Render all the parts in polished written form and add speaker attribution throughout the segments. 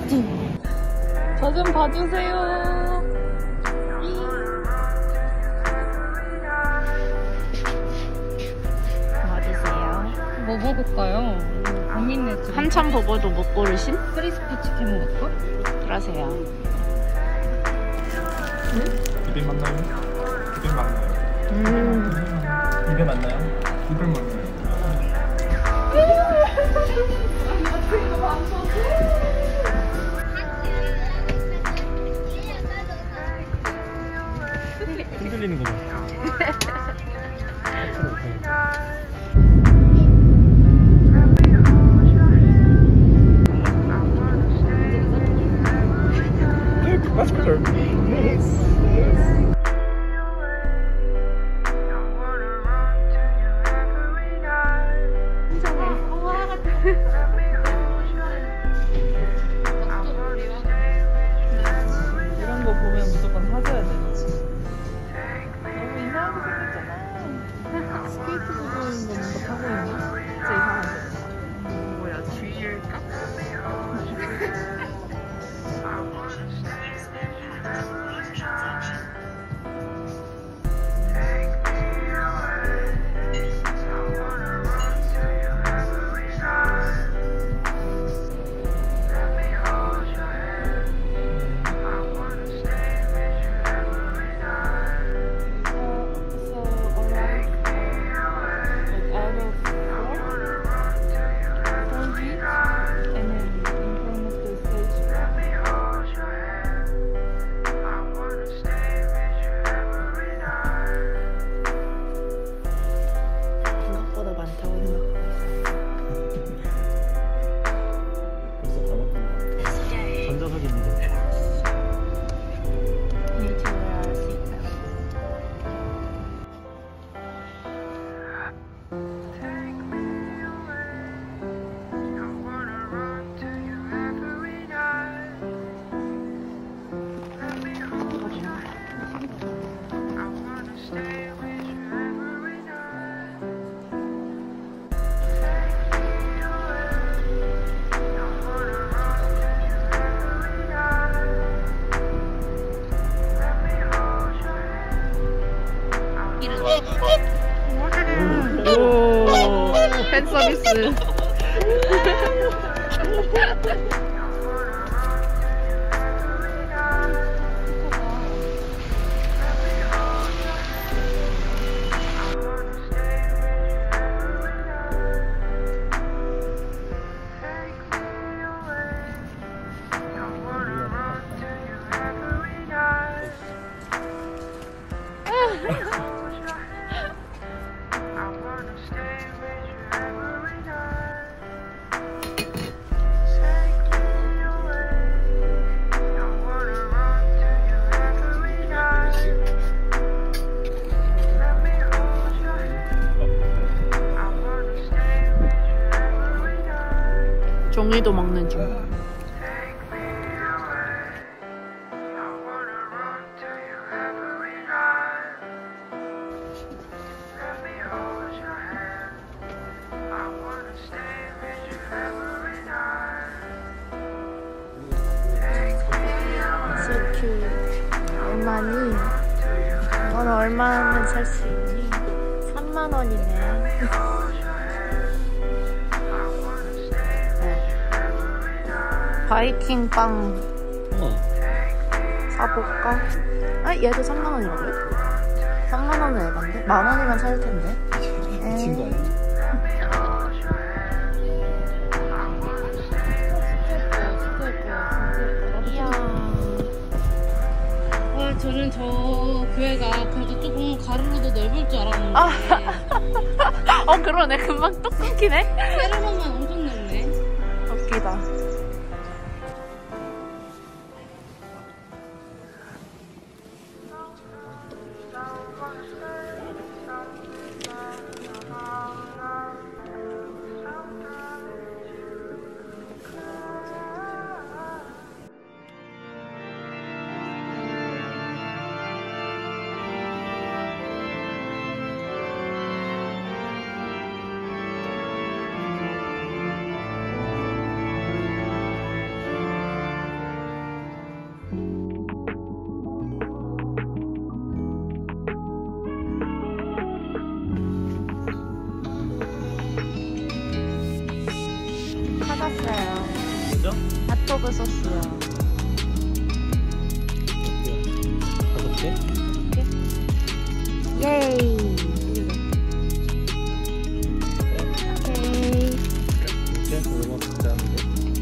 Speaker 1: 저 좀 봐주세요.
Speaker 2: 봐주세요.
Speaker 1: 뭐 먹을까요? 고민해.
Speaker 2: 한참 보고도 못 고르신?
Speaker 1: 크리스피 치킨 먹을까?
Speaker 2: 그러세요.
Speaker 3: 입에 맞나요? 입에 맞나요? 입에 맞나요? 입에 맞나요? 흔들리는 거 봐. That's better.
Speaker 1: 이런 거 보면 무조건 사줘야 되지. 너무 이상하게 생겼잖아. 스케이트보드 뭔가 타고 있나? 진짜 이상하게.
Speaker 2: 뭐야, 쥐일까? 생각보다 많다고 생각하고
Speaker 3: 벌써 다 먹었나? 전자석입니다.
Speaker 2: 유튜브를 할 수 있다. 오, 팬 서비스. 종이도 먹는 중. So cute. 얼마니? 넌 얼마면 살 수 있니? 3만 원이네. 바이킹 빵 사볼까? 아, 얘도 3만 원이라고요? 3만 원은 에반데? 만 원이면 살 텐데.
Speaker 3: 미친 거 아니야?
Speaker 2: 이야.
Speaker 1: 와, 저는 저 교회가 그래도 조금 가로로도 넓을 줄 알았는데.
Speaker 2: 그러네. 금방 뚝 끊기네.
Speaker 1: 세로로만 엄청 넓네.
Speaker 2: 웃기다. 핫도그 소스요.
Speaker 3: 5개?
Speaker 2: 예이. 오케이.
Speaker 3: 이렇게 얼마 받지 않는데.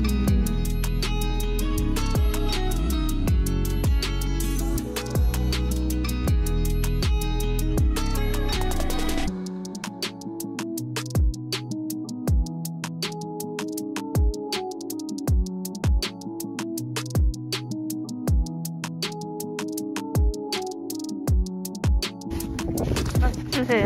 Speaker 2: 주세요.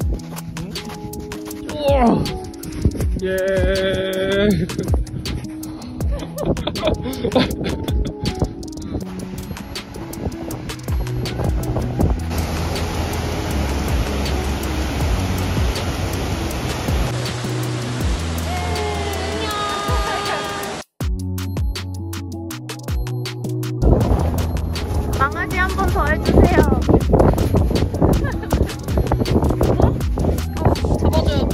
Speaker 3: 우와! 예.
Speaker 2: 강아지 한 번 더 해주세요.
Speaker 1: 잡아줘요.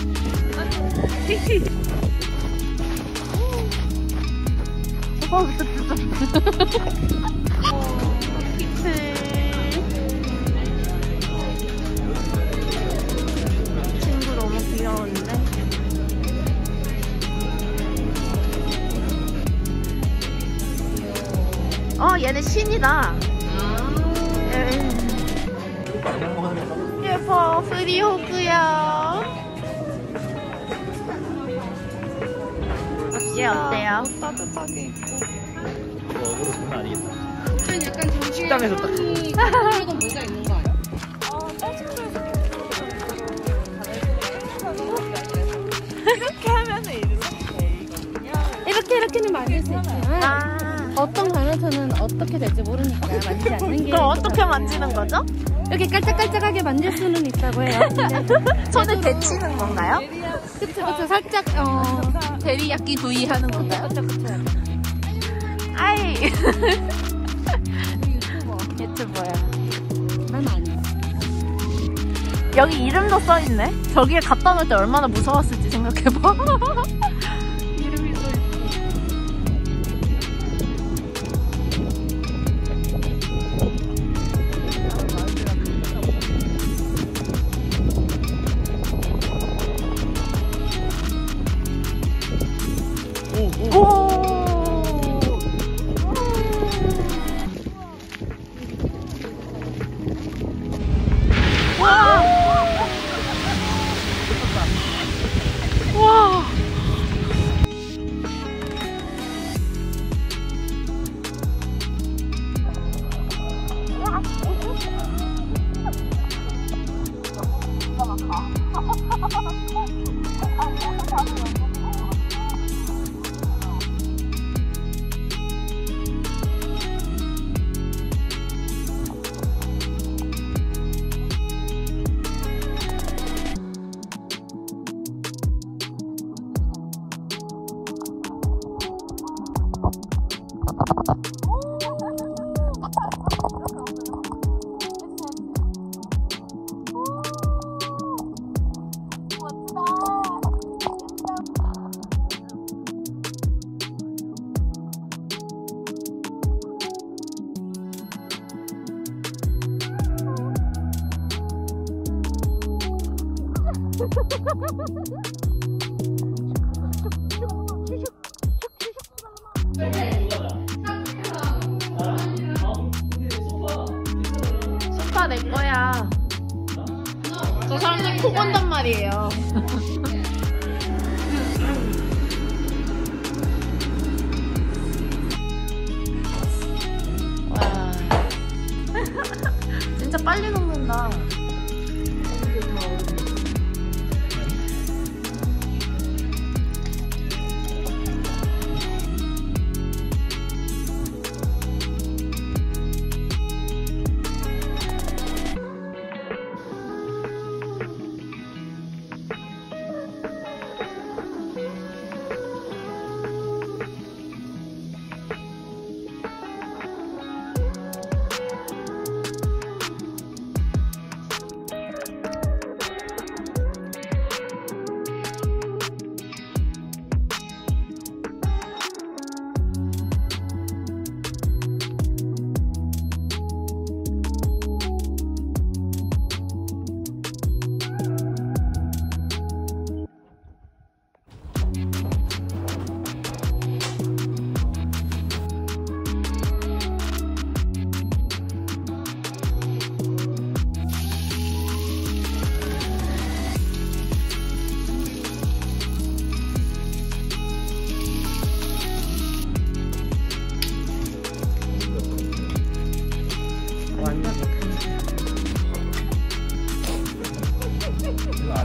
Speaker 2: 친구 너무 귀여운데? 얘네 신이다. 예뻐, 프리호그야. 얘 어때요?
Speaker 1: 따뜻하게 입고.
Speaker 3: 어그로 장난 아니겠다.
Speaker 1: 약간 저기
Speaker 3: 식당에서 딱.
Speaker 1: 그런 모자 있는 거 아니야?
Speaker 2: 이렇게 하면은
Speaker 1: 이렇게는 만들 수 있지만 어떤 단어는 어떻게 될지 모르니까 만지지 않는 게.
Speaker 2: 그럼 어떻게 만지는 거죠?
Speaker 1: 이렇게 깔짝깔짝하게 만질 수는 있다고 해요.
Speaker 2: 손을 데치는 건가요?
Speaker 1: 그쵸. 살짝 데리야끼 구이 하는 건가요? 그쵸.
Speaker 2: 아이. 유튜버야.
Speaker 1: 난 아니야.
Speaker 2: 여기 이름도 써있네? 저기에 갖다 놓을 때 얼마나 무서웠을지 생각해봐. 이름이 써있어. 오! 와! 와! 소파 내 거야. 저 사람들 코 건단 말이에요. 와, 진짜 빨리 녹는다.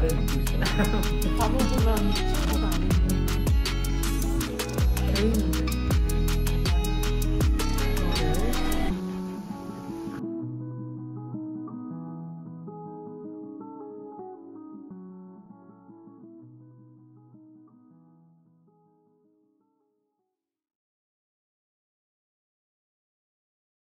Speaker 3: 아래 듣고 있어.
Speaker 2: 바보보단 친구가 아닌데.